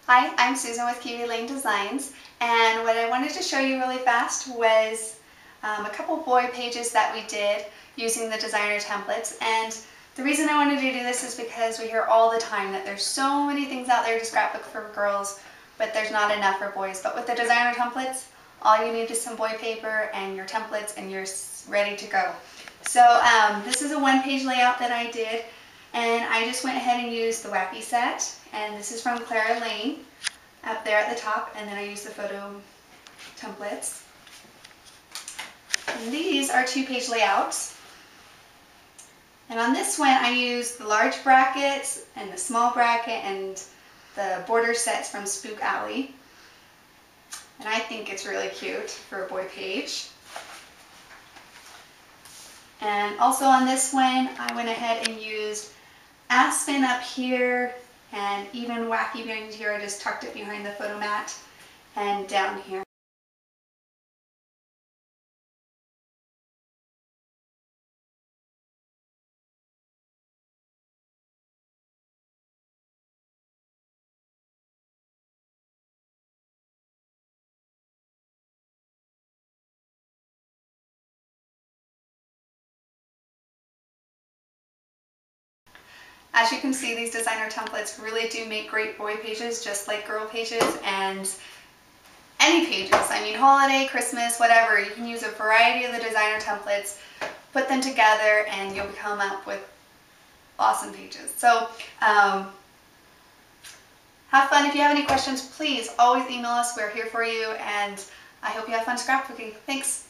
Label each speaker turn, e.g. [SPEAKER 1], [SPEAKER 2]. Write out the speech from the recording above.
[SPEAKER 1] Hi, I'm Susan with Kiwi Lane Designs, and what I wanted to show you really fast was a couple boy pages that we did using the designer templates. And the reason I wanted to do this is because we hear all the time that there's so many things out there to scrapbook for girls, but there's not enough for boys. But with the designer templates, all you need is some boy paper and your templates and you're ready to go. So this is a one-page layout that I did. And I just went ahead and used the Wappy set, and this is from Clara Lane up there at the top, and then I used the photo templates. And these are two-page layouts. And on this one I used the large brackets and the small bracket and the border sets from Spook Alley. And I think it's really cute for a boy page. And also on this one I went ahead and used Aspen up here and even Wacky behind here. I just tucked it behind the photo mat and down here. As you can see, these designer templates really do make great boy pages just like girl pages, and any pages. I mean, holiday, Christmas, whatever. You can use a variety of the designer templates, put them together, and you'll come up with awesome pages. So have fun. If you have any questions, please always email us. We're here for you, and I hope you have fun scrapbooking. Thanks.